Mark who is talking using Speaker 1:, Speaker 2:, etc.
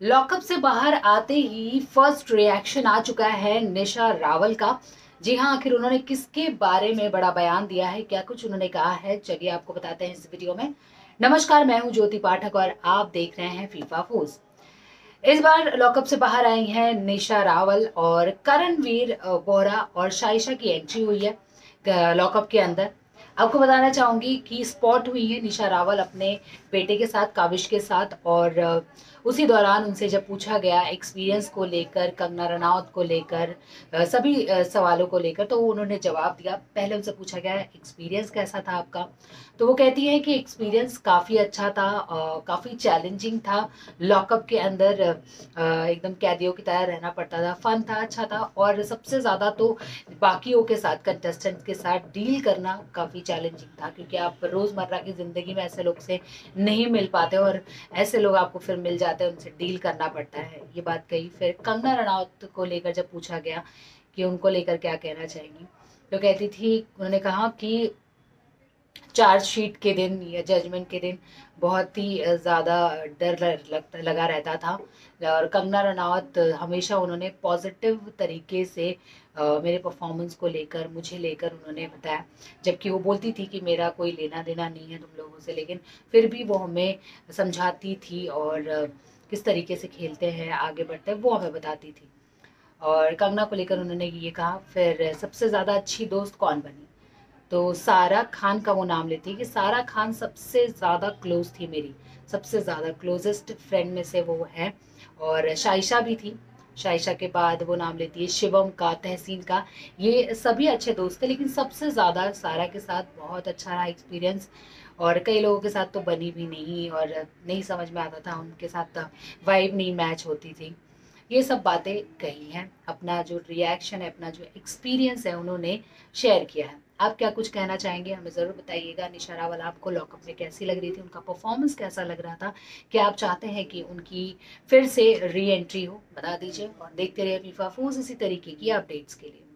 Speaker 1: Lockup से बाहर आते ही फर्स्ट रिएक्शन आ चुका है निशा रावल का। जी हाँ, आखिर उन्होंने किसके बारे में बड़ा बयान दिया है, क्या कुछ उन्होंने कहा है, चलिए आपको बताते हैं इस वीडियो में। नमस्कार, मैं हूं ज्योति पाठक और आप देख रहे हैं फीफा फूज। इस बार लॉकअप से बाहर आई हैं निशा रावल और करणवीर बोहरा और शाइशा की एंट्री हुई है लॉकअप के अंदर। आपको बताना चाहूंगी कि स्पॉट हुई है निशा रावल अपने बेटे के साथ, काविश के साथ, और उसी दौरान उनसे जब पूछा गया एक्सपीरियंस को लेकर, कंगना रनौत को लेकर, सभी सवालों को लेकर, तो उन्होंने जवाब दिया। पहले उनसे पूछा गया एक्सपीरियंस कैसा था आपका, तो वो कहती है कि एक्सपीरियंस काफ़ी अच्छा था, काफ़ी चैलेंजिंग था। लॉकअप के अंदर एकदम कैदियों की तरह रहना पड़ता था, फन था, अच्छा था, और सबसे ज़्यादा तो बाकियों के साथ, कंटेस्टेंट के साथ डील करना काफ़ी चैलेंजिंग था, क्योंकि आप रोज़मर्रा की ज़िंदगी में ऐसे लोग से नहीं मिल पाते और ऐसे लोग आपको फिर मिल जाते हैं, उनसे डील करना पड़ता है। ये बात कही। फिर कंगना रनौत को लेकर जब पूछा गया कि उनको लेकर क्या कहना चाहेंगी, तो कहती थी, उन्होंने कहा कि चार्जशीट के दिन या जजमेंट के दिन बहुत ही ज़्यादा डर लगा रहता था। और कंगना रनावत हमेशा उन्होंने पॉजिटिव तरीके से मेरे परफॉर्मेंस को लेकर, मुझे लेकर उन्होंने बताया, जबकि वो बोलती थी कि मेरा कोई लेना देना नहीं है तुम लोगों से, लेकिन फिर भी वो हमें समझाती थी और किस तरीके से खेलते हैं, आगे बढ़ते हैं, वो हमें बताती थी। और कंगना को लेकर उन्होंने ये कहा। फिर सबसे ज़्यादा अच्छी दोस्त कौन बनी, तो सारा खान का वो नाम लेती है कि सारा खान सबसे ज़्यादा क्लोज थी मेरी, सबसे ज़्यादा क्लोजेस्ट फ्रेंड में से वो है। और शाइशा भी थी। शाइशा के बाद वो नाम लेती है शिवम का, तहसीन का। ये सभी अच्छे दोस्त थे, लेकिन सबसे ज़्यादा सारा के साथ बहुत अच्छा रहा एक्सपीरियंस। और कई लोगों के साथ तो बनी भी नहीं और नहीं समझ में आता था, उनके साथ वाइब नहीं मैच होती थी। ये सब बातें कही हैं, अपना जो रिएक्शन है, अपना जो एक्सपीरियंस है, उन्होंने शेयर किया है। आप क्या कुछ कहना चाहेंगे, हमें ज़रूर बताइएगा। निशा रावल आपको लॉकअप में कैसी लग रही थी, उनका परफॉर्मेंस कैसा लग रहा था, क्या आप चाहते हैं कि उनकी फिर से री एंट्री हो, बता दीजिए। और देखते रहिए फीफा फूज इसी तरीके की अपडेट्स के लिए।